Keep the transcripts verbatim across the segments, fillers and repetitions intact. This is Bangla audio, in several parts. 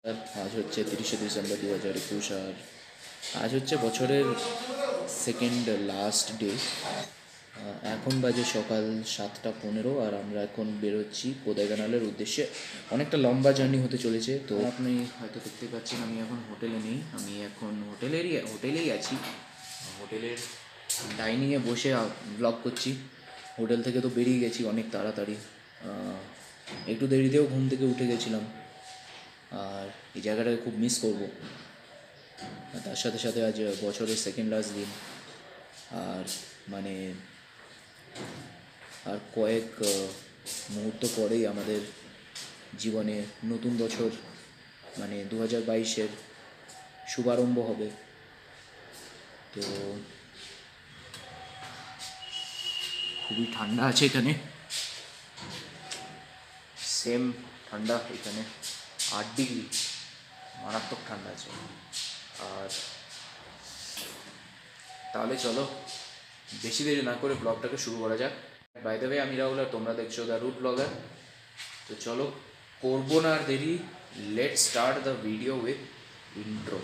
আজ হচ্ছে তিরিশে ডিসেম্বর দু হাজার একুশ আর আজ হচ্ছে বছরের সেকেন্ড লাস্ট ডে। এখন বাজে সকাল সাতটা পনেরো আর আমরা এখন বেরোচ্ছি কোদাইকানালের উদ্দেশ্যে। অনেকটা লম্বা জার্নি হতে চলেছে। তো আপনি হয়তো দেখতে পাচ্ছেন আমি এখন হোটেলে নেই, আমি এখন হোটেলেরই হোটেলেই আছি। হোটেলের ডাইনিংয়ে বসে ব্লগ করছি। হোটেল থেকে তো বেরিয়ে গেছি অনেক তাড়াতাড়ি, একটু দেরিতেও ঘুম থেকে উঠে গেছিলাম। আর এই জায়গাটাকে খুব মিস করবো। তার সাথে সাথে আজ বছরের সেকেন্ড লাস্ট দিন, আর মানে আর কয়েক মুহূর্ত পরেই আমাদের জীবনে নতুন বছর মানে দু হাজার বাইশের শুভারম্ভ হবে। তো খুবই ঠান্ডা আছে এখানে, সেম ঠান্ডা এখানে আট ডিগ্রি, মারাত্মক ঠান্ডা আছে। আর তাহলে চলো বেশি দেরি না করে ব্লগটাকে শুরু করা যাক। বাই দ্য ওয়ে, আমি রাহুল আর তোমরা দেখছো দ্য রুট ব্লগার। তো চলো করবো না আর দেরি, let start the video with intro.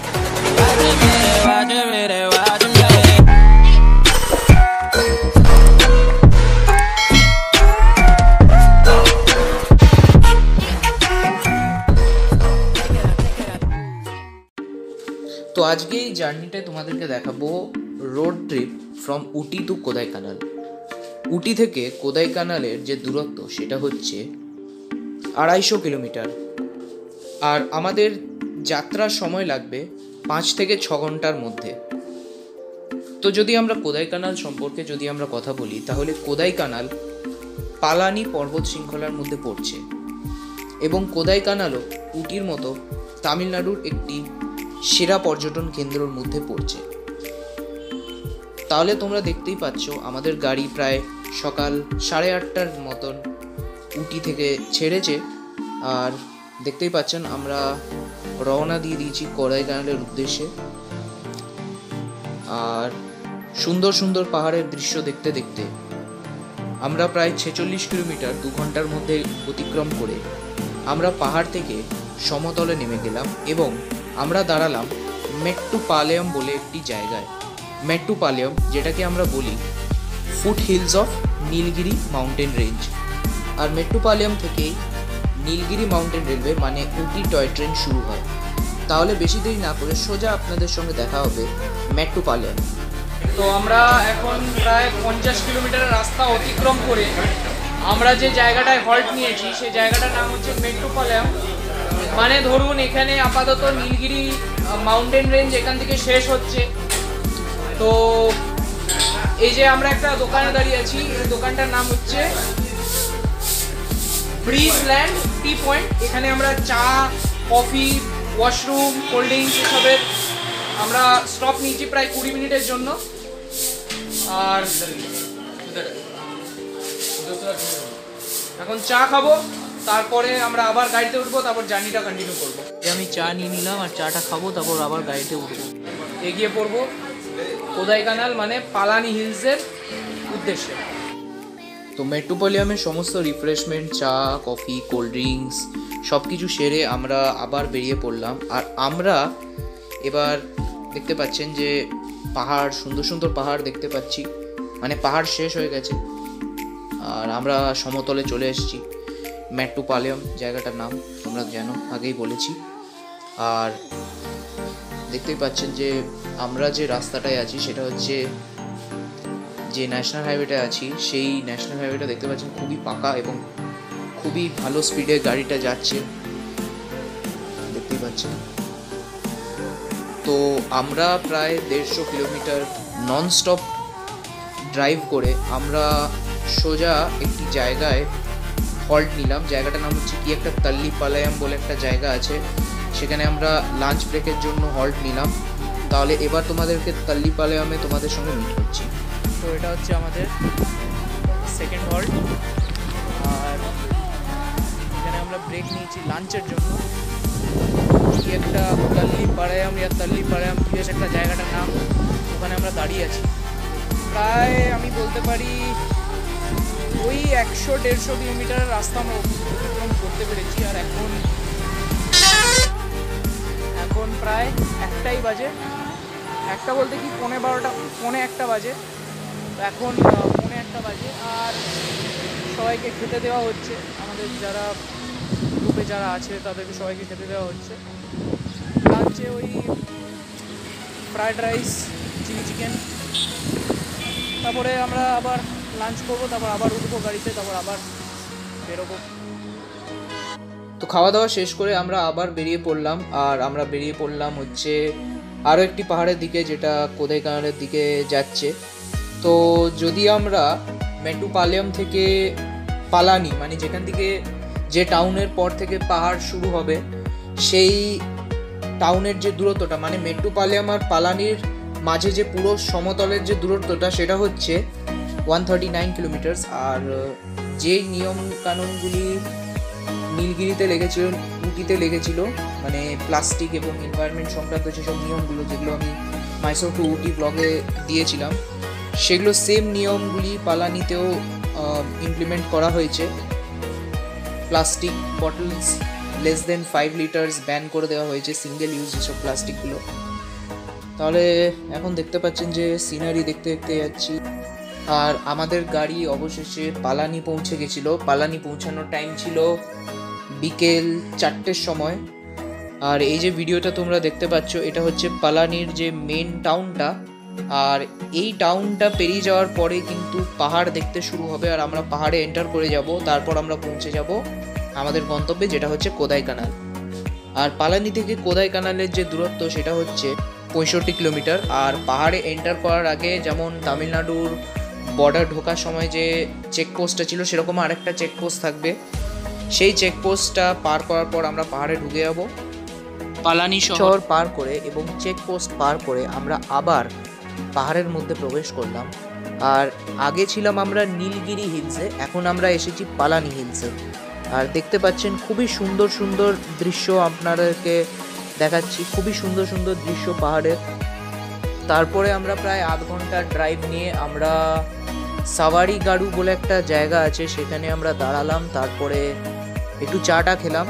তো আজকে এই জার্নিটায় তোমাদেরকে দেখাবো road trip from Ooty to Kodaikanal. Ooty থেকে কোদাইকানালের যে দূরত্ব সেটা হচ্ছে আড়াইশো কিলোমিটার, আর আমাদের যাত্রার সময় লাগবে পাঁচ থেকে ছ ঘন্টার মধ্যে। তো যদি আমরা কোদাইকানাল সম্পর্কে যদি আমরা কথা বলি, তাহলে কোদাইকানাল পালানি পর্বত শৃঙ্খলার মধ্যে পড়ছে এবং কোদাইকানালও উটির মতো তামিলনাড়ুর একটি সেরা পর্যটন কেন্দ্রের মধ্যে পড়ছে। তাহলে তোমরা দেখতেই পাচ্ছ আমাদের গাড়ি প্রায় সকাল সাড়ে আটটার মতন উটি থেকে ছেড়েছে, আর দেখতেই পাচ্ছেন আমরা রওনা দিয়ে দিয়েছি কোদাইকানালের উদ্দেশ্যে। আর সুন্দর সুন্দর পাহাড়ের দৃশ্য দেখতে দেখতে আমরা প্রায় ছেচল্লিশ কিলোমিটার দু ঘন্টার মধ্যে অতিক্রম করে আমরা পাহাড় থেকে সমতলে নেমে গেলাম এবং আমরা দাঁড়ালাম মেট্টুপালয়ম বলে একটি জায়গায়। মেট্টুপালয়ম, যেটাকে আমরা বলি foothills of Nilgiri mountain range. আর মেট্টুপালয়ম থেকেই নীলগিরি মাউন্টেন রেলওয়ে মানে উটি টয় ট্রেন শুরু হয়। তাহলে বেশি দেরি না করে সোজা আপনাদের সঙ্গে দেখা হবে মেট্টুপালয়ম। তো আমরা এখন প্রায় পঞ্চাশ কিলোমিটারের রাস্তা অতিক্রম করে আমরা যে জায়গাটায় হল্ট নিয়েছি সেই জায়গাটার নাম হচ্ছে মেট্টুপালয়ম। মানে ধরুন এখানে আপাতত নীলগিরি মাউন্টেন রেঞ্জ এখান থেকে শেষ হচ্ছে। তো এই যে আমরা একটা দোকানে দাঁড়িয়ে আছি, এই দোকানটার নাম হচ্ছে ব্রিজ ল্যান্ড টি পয়েন্ট। এখানে আমরা চা, কফি, ওয়াশরুম, কোল্ড ড্রিঙ্কস এসবের আমরা স্টপ নিয়েছি প্রায় কুড়ি মিনিটের জন্য। আর এখন চা খাবো, তারপরে আমরা আবার গাড়িতে উঠবো, তারপর জার্নিটা কন্টিনিউ করবো। আমি চা নিয়ে নিলাম আর চাটা খাবো, তারপর আবার গাড়িতে উঠবো, এগিয়ে পড়বো কোদাইকানাল মানে পালানি হিলসের উদ্দেশ্যে। তো মেট্টুপালয়মের সমস্ত রিফ্রেশমেন্ট, চা, কফি, কোল্ড ড্রিঙ্কস সব কিছু সেরে আমরা আবার বেরিয়ে পড়লাম। আর আমরা এবার দেখতে পাচ্ছেন যে পাহাড়, সুন্দর সুন্দর পাহাড় দেখতে পাচ্ছি, মানে পাহাড় শেষ হয়ে গেছে আর আমরা সমতলে চলে এসেছি। মেট্টুপালয়ম জায়গাটার নাম তোমরা জানো, আগেই বলেছি। আর দেখতেই পাচ্ছেন যে আমরা যে রাস্তাটায় আছি সেটা হচ্ছে যে ন্যাশনাল হাইওয়েটা আছি, সেই ন্যাশনাল হাইওয়েটা দেখতে পাচ্ছেন খুবই পাকা এবং খুবই ভালো স্পিডে গাড়িটা যাচ্ছে, দেখতেই পাচ্ছেন। তো আমরা প্রায় দেড়শো কিলোমিটার ননস্টপ ড্রাইভ করে আমরা সোজা একটি জায়গায় হল্ট নিলাম। জায়গাটার নাম হচ্ছে কি একটা তাল্লিপালায়াম বলে একটা জায়গা আছে, সেখানে আমরা লাঞ্চ ব্রেকের জন্য হল্ট নিলাম। তাহলে এবার তোমাদেরকে তাল্লিপালায়ামে তোমাদের সঙ্গে মিট করছি। তো এটা হচ্ছে আমাদের সেকেন্ড হল্ট, আর এখানে আমরা ব্রেক নিয়েছি লাঞ্চের জন্য। কি একটা তাল্লিপালায়াম ইয়া তাল্লিপালায়াম বেশ একটা জায়গাটার নাম, ওখানে আমরা দাঁড়িয়ে আছি। প্রায় আমি বলতে পারি ওই একশো দেড়শো কিলোমিটারের রাস্তা আমরা অতিক্রম করতে পেরেছি। আর এখন প্রায় একটাই বাজে, একটা বলতে কি পৌনে বারোটা পৌনে একটা বাজে। তো এখন পৌনে একটা বাজে আর সবাইকে খেতে দেওয়া হচ্ছে, আমাদের যারা গ্রুপে যারা আছে তাদেরকে সবাইকে খেতে দেওয়া হচ্ছে। লাঞ্চে ওই ফ্রায়েড রাইস, চিলি চিকেন, তারপরে আমরা আবার লাঞ্চ করবো, তারপর আবার উঠবো গাড়িতে, তারপর আবার বেরোবো। তো খাওয়া দাওয়া শেষ করে আমরা আবার বেরিয়ে পড়লাম, আর আমরা বেরিয়ে পড়লাম হচ্ছে আরও একটি পাহাড়ের দিকে যেটা কোদাইকানালের দিকে যাচ্ছে। তো যদি আমরা মেট্টুপালয়ম থেকে পালানি, মানে যেখান থেকে যে টাউনের পর থেকে পাহাড় শুরু হবে, সেই টাউনের যে দূরত্বটা, মানে মেট্টুপালয়ম আর পালানির মাঝে যে পুরো সমতলের যে দূরত্বটা, সেটা হচ্ছে ওয়ান থার্টি নাইন কিলোমিটার্স। আর যেই নিয়ম কানুনগুলি নীলগিরিতে লেগেছিল, উটিতে লেগেছিল, মানে প্লাস্টিক এবং এনভায়রনমেন্ট সংক্রান্ত যেসব নিয়মগুলো যেগুলো আমি মাইসোর টু উটি ব্লগে দিয়েছিলাম, সেগুলো সেম নিয়মগুলি পালানিতেও ইমপ্লিমেন্ট করা হয়েছে। Plastic bottles less than five litres ban করে দেওয়া হয়েছে, সিঙ্গেল ইউজ যেসব প্লাস্টিকগুলো। তাহলে এখন দেখতে পাচ্ছেন যে সিনারি দেখতে দেখতে যাচ্ছি, আর আমাদের গাড়ি অবশেষে পালানি পৌঁছে গেছিলো। পালানি পৌঁছানোর টাইম ছিল বিকেল চারটের সময়। আর এই যে ভিডিওটা তোমরা দেখতে পাচ্ছ, এটা হচ্ছে পালানির যে মেন টাউনটা, আর এই টাউনটা পেরিয়ে যাওয়ার পরে কিন্তু পাহাড় দেখতে শুরু হবে, আর আমরা পাহাড়ে এন্টার করে যাব। তারপর আমরা পৌঁছে যাব আমাদের গন্তব্যে, যেটা হচ্ছে কোদাইকানাল। আর পালানি থেকে কোদাইকানালের যে দূরত্ব সেটা হচ্ছে পঁয়ষট্টি কিলোমিটার। আর পাহাড়ে এন্টার করার আগে যেমন তামিলনাড়ুর বর্ডার ঢোকার সময় যে চেকপোস্টটা ছিল, সেরকম আরেকটা চেকপোস্ট থাকবে। সেই চেকপোস্টটা পার করার পর আমরা পাহাড়ে ঢুকে যাব। পালানি শহর পার করে এবং চেকপোস্ট পার করে আমরা আবার পাহাড়ের মধ্যে প্রবেশ করলাম। আর আগে ছিলাম আমরা নীলগিরি হিলসে, এখন আমরা এসেছি পালানি হিলসে। আর দেখতে পাচ্ছেন খুবই সুন্দর সুন্দর দৃশ্য আপনাদেরকে দেখাচ্ছি, খুবই সুন্দর সুন্দর দৃশ্য পাহাড়ের। তারপরে আমরা প্রায় আধ ঘন্টার ড্রাইভ নিয়ে আমরা সাওয়ারি গাড়ু বলে একটা জায়গা আছে, সেখানে আমরা দাঁড়ালাম। তারপরে একটু চাটা খেলাম,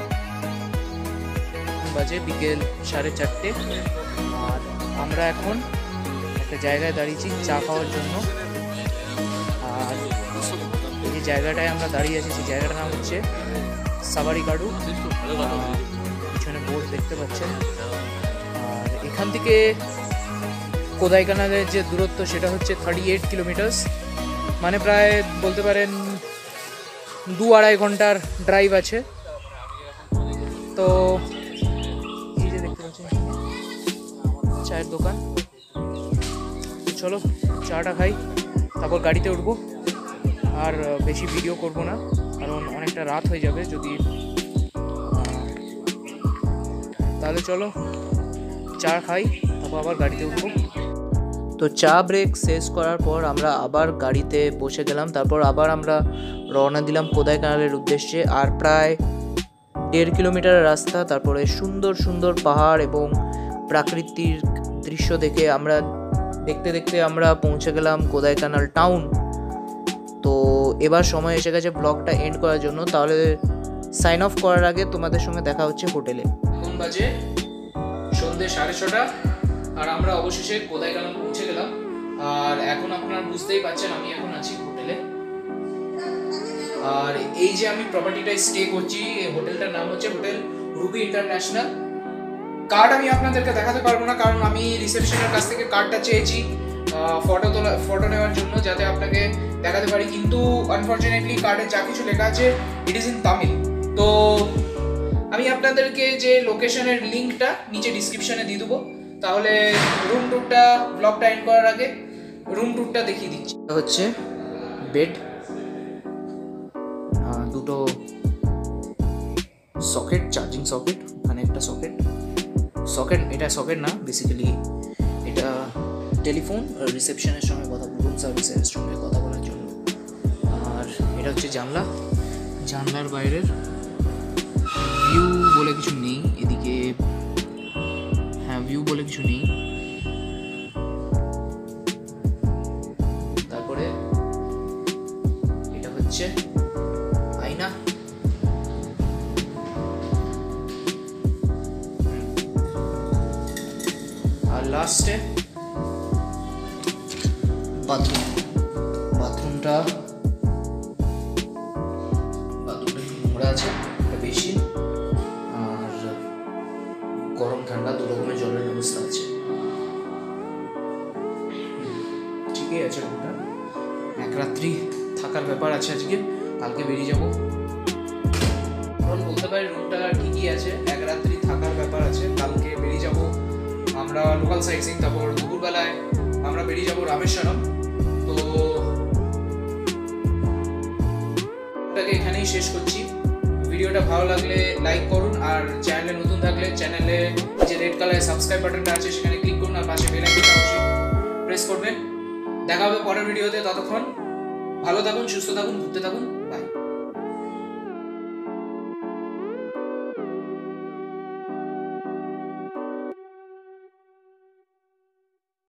বাজে বিকেল সাড়ে চারটে। আর আমরা এখন একটা জায়গায় দাঁড়িয়েছি চা খাওয়ার জন্য। আর এই যে জায়গাটায় আমরা দাঁড়িয়ে আছি, সেই জায়গাটার নাম হচ্ছে সাওয়ারি গাড়ু, পিছনে বোর্ড দেখতে পাচ্ছেন। আর এখান থেকে কোদাইকানালের যে দূরত্ব সেটা হচ্ছে থার্টি এইট কিলোমিটার্স, মানে প্রায় বলতে পারেন দু আড়াই ঘন্টার ড্রাইভ আছে। তো এই যে দেখতে পাচ্ছেন চায়ের দোকান, চলো চাটা খাই, তারপর গাড়িতে উঠবো। আর বেশি ভিডিও করব না, কারণ অনেকটা রাত হয়ে যাবে যদি। তাহলে চলো চা খাই, তারপর আবার গাড়িতে উঠবো। তো চা ব্রেক শেষ করার পর আমরা আবার গাড়িতে বসে গেলাম। তারপর আবার আমরা রওনা দিলাম কোদাইকানালের উদ্দেশ্যে। আর প্রায় দেড় কিলোমিটার রাস্তা, তারপরে সুন্দর সুন্দর পাহাড় এবং প্রাকৃতিক দৃশ্য দেখে আমরা দেখতে দেখতে আমরা পৌঁছে গেলাম কোদাইকানাল টাউন। তো এবার সময় এসে গেছে ব্লগটা এন্ড করার জন্য। তাহলে সাইন অফ করার আগে তোমাদের সঙ্গে দেখা হচ্ছে হোটেলে। কোন বাজে সন্ধ্যে সাড়ে ছটা, আর আমরা অবশেষে কোদাইকানাল পৌঁছে গেলাম। আর এখন আপনারা বুঝতেই পারছেন আমি এখন আছি হোটেলে। আর এই যে আমি প্রপার্টিটায় স্টে করছি, এই হোটেলটার নাম হচ্ছে হোটেল রুবি ইন্টারন্যাশনাল। কার্ড আমি আপনাদেরকে দেখাতে পারবো না, কারণ আমি রিসেপশনের কাছ থেকে কার্ডটা চেয়েছি ফটো তোলা ফটো নেওয়ার জন্য, যাতে আপনাকে দেখাতে পারি। কিন্তু আনফর্চুনেটলি কার্ডে যা কিছু লেখা আছে ইট ইজ ইন তামিল। তো আমি আপনাদেরকে যে লোকেশনের লিঙ্কটা নিচে ডিসক্রিপশনে দিয়ে দেবো। তাহলে রুম ট্যুরটা ব্লগটা এন্ড করার আগে রুম ট্যুরটা দেখিয়ে দিচ্ছি। এটা হচ্ছে বেড, দুটো সকেট, চার্জিং সকেট, ওখানে একটা সকেট সকেট এটা সকেট না, বেসিক্যালি এটা টেলিফোন রিসেপশনের সঙ্গে কথা রুম সার্ভিসের সঙ্গে কথা বলার জন্য। আর এটা হচ্ছে জানলা, জানলার বাইরের ভিউ বলে কিছু নেই এদিকে, হ্যাঁ ভিউ বলে কিছু নেই। তারপরে এটা হচ্ছে আয়না, লাস্টে বাথরুম বাথরুমটা বাথরুমটা একটু নোংরা আছে, এটা বেশি, আর গরম ঠান্ডা দু রকমের জলের ব্যবস্থা আছে। ঠিকই আছে, রুমটা এক রাত্রি থাকার ব্যাপার আছে আজকে, কালকে বেরিয়ে যাবো। কারণ বলতে পারি রুমটা ঠিকই আছে, এক রাত্রি থাকার ব্যাপার আছে, কালকে বেরিয়ে যাব আমরা লোকাল সাইট সিং। তারপর দুপুরবেলায় আমরা বেরিয়ে যাব রামেশ্বরম। তো এটাকে এখানেই শেষ করছি। ভিডিওটা ভালো লাগলে লাইক করুন, আর চ্যানেলে নতুন থাকলে চ্যানেলে যে রেড কালারের সাবস্ক্রাইব বাটনটা আছে সেখানে ক্লিক করুন, আর পাশে বেল আইকনটা অবশ্যই প্রেস করবেন। দেখা হবে পরের ভিডিওতে, ততক্ষণ ভালো থাকুন, সুস্থ থাকুন, ঘুরতে থাকুন।